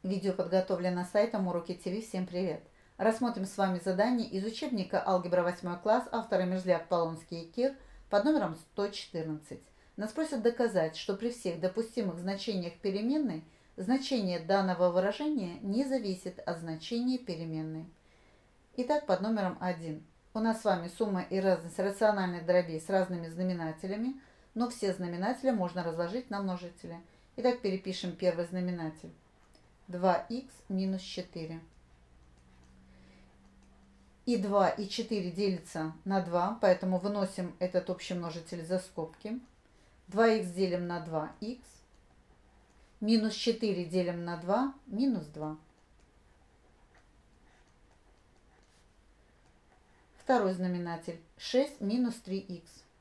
Видео подготовлено сайтом Уроки ТВ. Всем привет! Рассмотрим с вами задание из учебника «Алгебра 8 класс», авторы Мерзляк, Полонский и Кир, под номером 114. Нас просят доказать, что при всех допустимых значениях переменной значение данного выражения не зависит от значения переменной. Итак, под номером 1. У нас с вами сумма и разность рациональных дробей с разными знаменателями, но все знаменатели можно разложить на множители. Итак, перепишем первый знаменатель. 2х минус 4. И 2, и 4 делится на 2, поэтому выносим этот общий множитель за скобки. 2х делим на 2х. Минус 4 делим на 2, минус 2. Второй знаменатель. 6 минус 3х.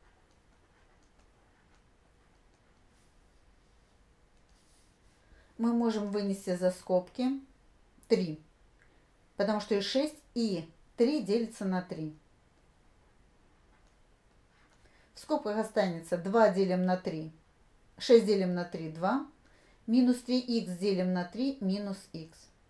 Мы можем вынести за скобки 3, потому что и 6, и 3 делится на 3. В скобках останется 2 делим на 3, 6 делим на 3, 2, минус 3х делим на 3, минус х.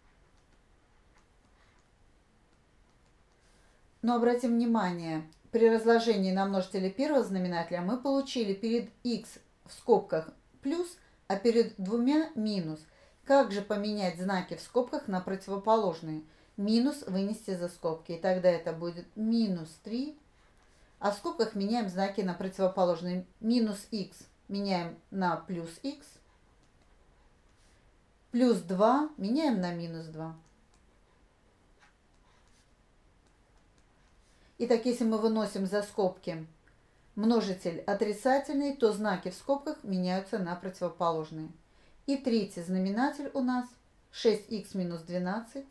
Но обратим внимание, при разложении на множители первого знаменателя мы получили перед х в скобках плюс, а перед двумя минус. Как же поменять знаки в скобках на противоположные? Минус вынести за скобки, и тогда это будет минус 3. А в скобках меняем знаки на противоположные. Минус х меняем на плюс х. Плюс 2 меняем на минус 2. Итак, если мы выносим за скобки множитель отрицательный, то знаки в скобках меняются на противоположные. И третий знаменатель у нас 6х минус 12.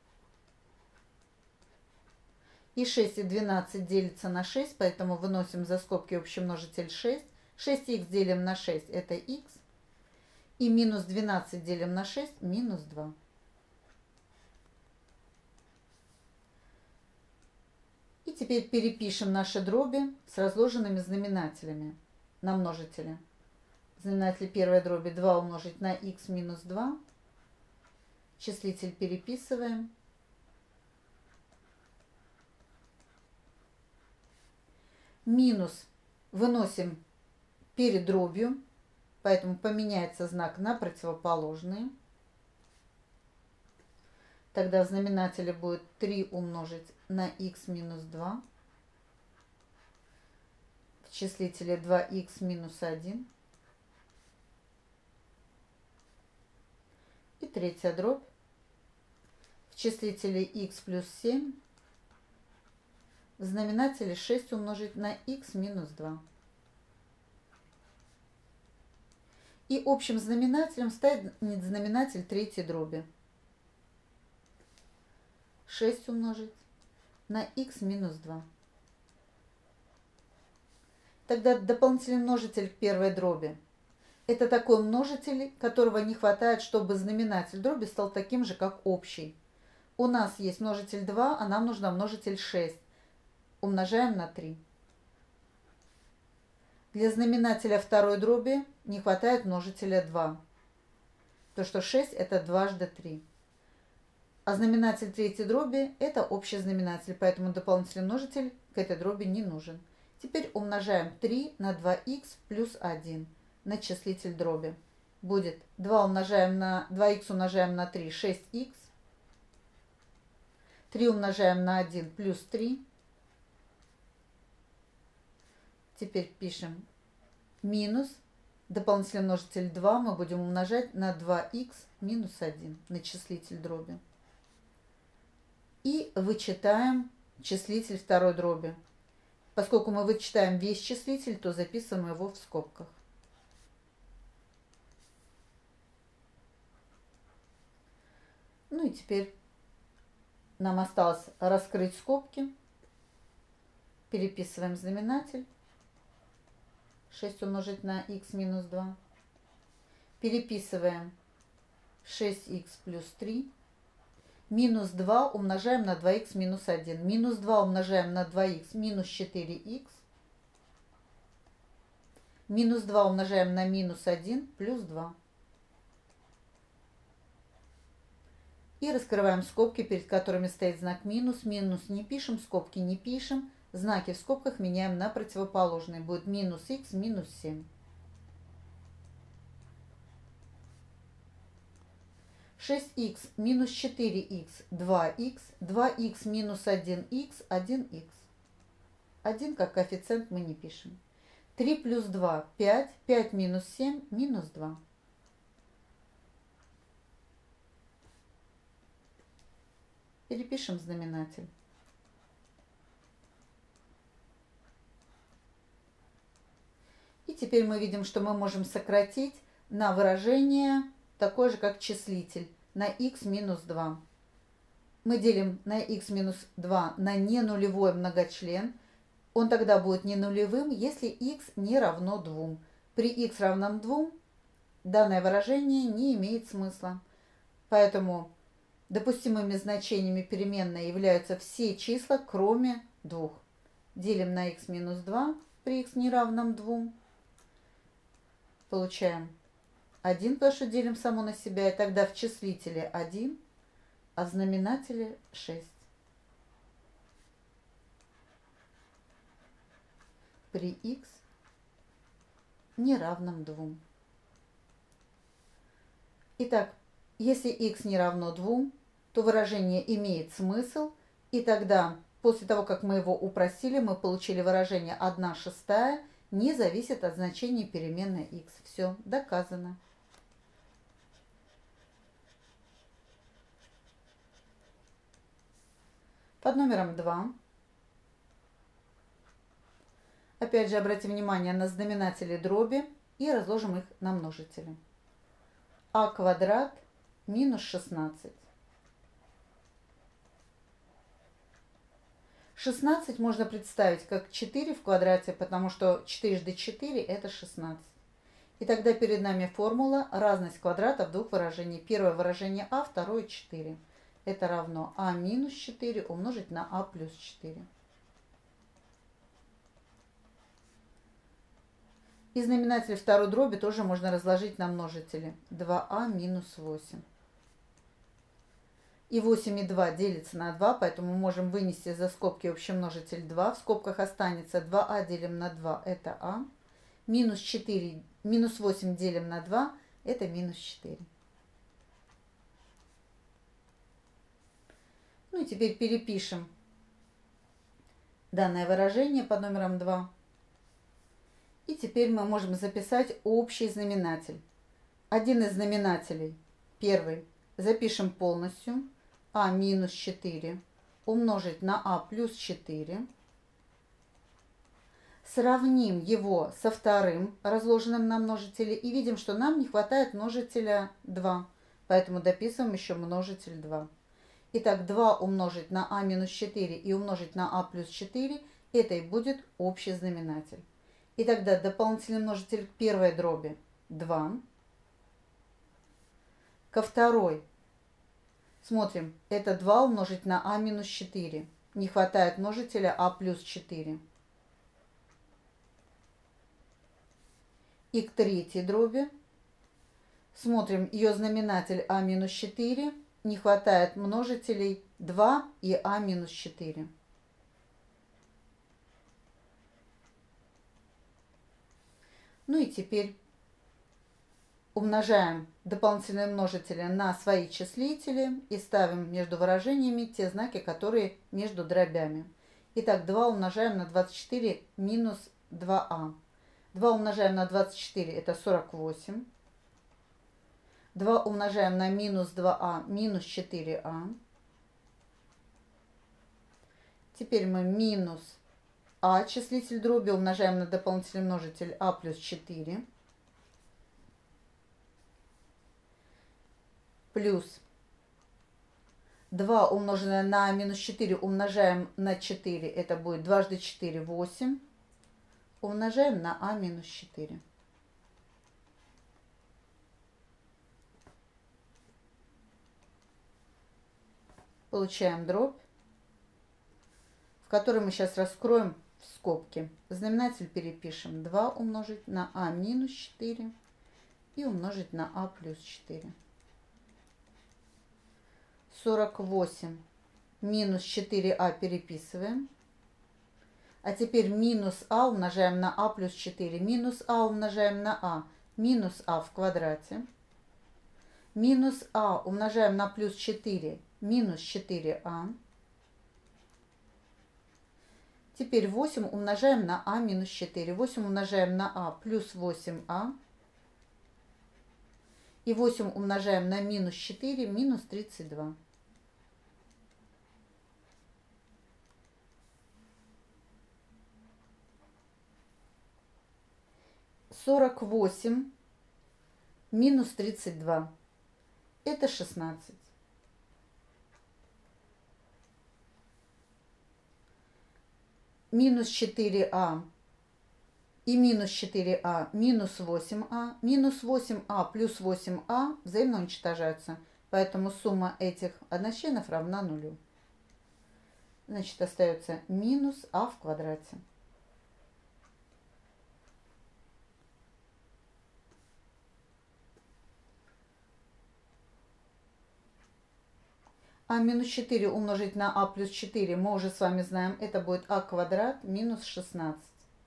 И 6 и 12 делится на 6, поэтому выносим за скобки общий множитель 6. 6х делим на 6 это х. И минус 12 делим на 6 минус 2. И теперь перепишем наши дроби с разложенными знаменателями на множители. Знаменатель первой дроби 2 умножить на х минус 2. Числитель переписываем. Минус выносим перед дробью, поэтому поменяется знак на противоположные. Тогда в знаменателе будет 3 умножить на х минус 2. В числителе 2х минус 1. И третья дробь. В числителе х плюс 7. В знаменателе 6 умножить на х минус 2. И общим знаменателем станет знаменатель третьей дроби. 6 умножить на х минус 2. Тогда дополнительный множитель к первой дроби. Это такой множитель, которого не хватает, чтобы знаменатель дроби стал таким же, как общий. У нас есть множитель 2, а нам нужно множитель 6. Умножаем на 3. Для знаменателя второй дроби не хватает множителя 2. То, что 6 это дважды 3. А знаменатель третьей дроби это общий знаменатель, поэтому дополнительный множитель к этой дроби не нужен. Теперь умножаем 3 на 2х плюс 1 на числитель дроби. Будет 2х умножаем на 3, 6х. 3 умножаем на 1 плюс 3. Теперь пишем минус. Дополнительный множитель 2 мы будем умножать на 2х минус 1 на числитель дроби. И вычитаем числитель второй дроби. Поскольку мы вычитаем весь числитель, то записываем его в скобках. Ну и теперь нам осталось раскрыть скобки. Переписываем знаменатель. 6 умножить на х минус 2. Переписываем 6х плюс 3. Минус 2 умножаем на 2х минус 1. Минус 2 умножаем на 2х минус 4х. Минус 2 умножаем на минус 1 плюс 2. И раскрываем скобки, перед которыми стоит знак минус. Минус не пишем, скобки не пишем. Знаки в скобках меняем на противоположные. Будет минус х минус 7. 6х минус 4х 2х. 2х минус 1х 1х. 1 как коэффициент мы не пишем. 3 плюс 2 5. 5 минус 7 минус 2. Перепишем знаменатель. И теперь мы видим, что мы можем сократить на выражение такое же, как числитель, на х минус 2. Мы делим на х минус 2 на ненулевой многочлен. Он тогда будет не нулевым, если х не равно 2. При х равном 2 данное выражение не имеет смысла. Поэтому допустимыми значениями переменной являются все числа, кроме 2. Делим на х минус 2 при х не равном 2. Получаем 1, потому что делим само на себя. И тогда в числителе 1, а в знаменателе 6. При х не равном 2. Итак, если х не равно 2, то выражение имеет смысл, и тогда, после того, как мы его упростили, мы получили выражение 1/6 не зависит от значения переменной х. Все, доказано. Под номером 2. Опять же, обратим внимание на знаменатели дроби и разложим их на множители. А квадрат минус 16. 16 можно представить как 4 в квадрате, потому что 4 × 4 это 16. И тогда перед нами формула разность квадратов двух выражений. Первое выражение а, второе 4. Это равно а минус 4 умножить на а плюс 4. И знаменатель второй дроби тоже можно разложить на множители. 2а минус 8. И 8 и 2 делится на 2, поэтому мы можем вынести за скобки общий множитель 2. В скобках останется 2а делим на 2, это а. Минус 8 делим на 2, это минус 4. Ну и теперь перепишем данное выражение под номером 2. И теперь мы можем записать общий знаменатель. Один из знаменателей, первый, запишем полностью. А минус 4 умножить на а плюс 4. Сравним его со вторым, разложенным на множители, и видим, что нам не хватает множителя 2. Поэтому дописываем еще множитель 2. Итак, 2 умножить на а минус 4 и умножить на а плюс 4, это и будет общий знаменатель. И тогда дополнительный множитель к первой дроби 2. Ко второй смотрим, это 2 умножить на а минус 4. Не хватает множителя а плюс 4. И к третьей дроби смотрим, ее знаменатель а минус 4. Не хватает множителей 2 и а минус 4. Ну и теперь умножаем дополнительные множители на свои числители и ставим между выражениями те знаки, которые между дробями. Итак, 2 умножаем на 24 минус 2а. 2 умножаем на 24 это 48. 2 умножаем на минус 2а минус 4а. Теперь мы минус а, числитель дроби, умножаем на дополнительный множитель а плюс 4. Плюс 2 умноженное на минус 4 умножаем на 4, это будет 2 × 4 – 8. Умножаем на а минус 4. Получаем дробь, в которой мы сейчас раскроем в скобки. Знаменатель перепишем 2 умножить на а минус 4 и умножить на а плюс 4. 48 минус 4а переписываем. А теперь минус а умножаем на а плюс 4. Минус а умножаем на а. Минус а в квадрате. Минус а умножаем на плюс 4. Минус 4а. Теперь 8 умножаем на а минус 4. 8 умножаем на а плюс 8а. И 8 умножаем на минус 4, минус 32. Сорок 48 минус 32. Это 16. Минус 4а и минус 4а минус 8а. Минус 8а плюс 8а взаимно уничтожаются. Поэтому сумма этих одночленов равна нулю. Значит, остается минус а в квадрате. А минус 4 умножить на а плюс 4 мы уже с вами знаем. Это будет а квадрат минус 16.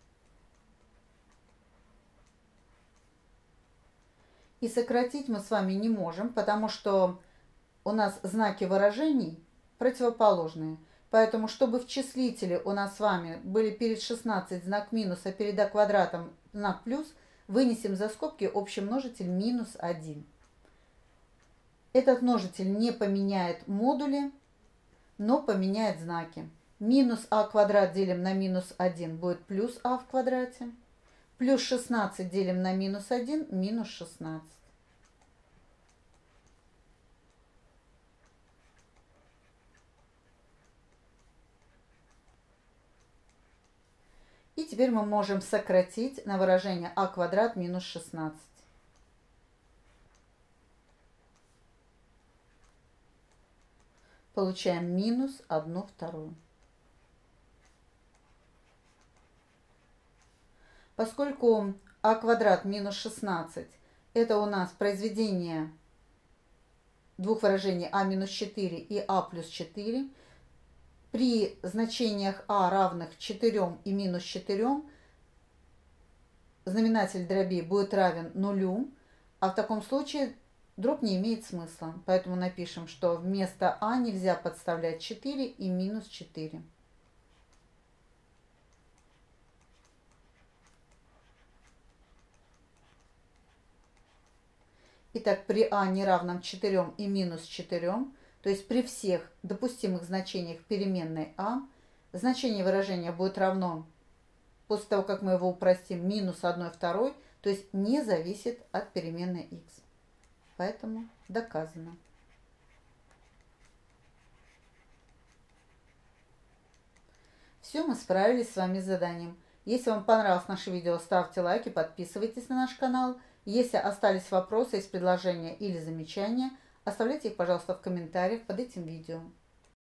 И сократить мы с вами не можем, потому что у нас знаки выражений противоположные. Поэтому, чтобы в числителе у нас с вами были перед 16 знак минус, а перед а квадратом знак плюс, вынесем за скобки общий множитель минус 1. Этот множитель не поменяет модули, но поменяет знаки. Минус а квадрат делим на минус 1 будет плюс а в квадрате. Плюс 16 делим на минус 1, минус 16. И теперь мы можем сократить на выражение а квадрат минус 16. Получаем минус 1/2. Поскольку а квадрат минус 16 это у нас произведение двух выражений а минус 4 и а плюс 4, при значениях а равных 4 и минус 4 знаменатель дроби будет равен нулю, а в таком случае дробь не имеет смысла. Поэтому напишем, что вместо а нельзя подставлять 4 и минус 4. Итак, при а неравном 4 и минус 4, то есть при всех допустимых значениях переменной а, значение выражения будет равно, после того, как мы его упростим, минус 1/2, то есть не зависит от переменной x. Поэтому доказано. Все, мы справились с вами с заданием. Если вам понравилось наше видео, ставьте лайки, подписывайтесь на наш канал. Если остались вопросы, есть предложения или замечания, оставляйте их, пожалуйста, в комментариях под этим видео.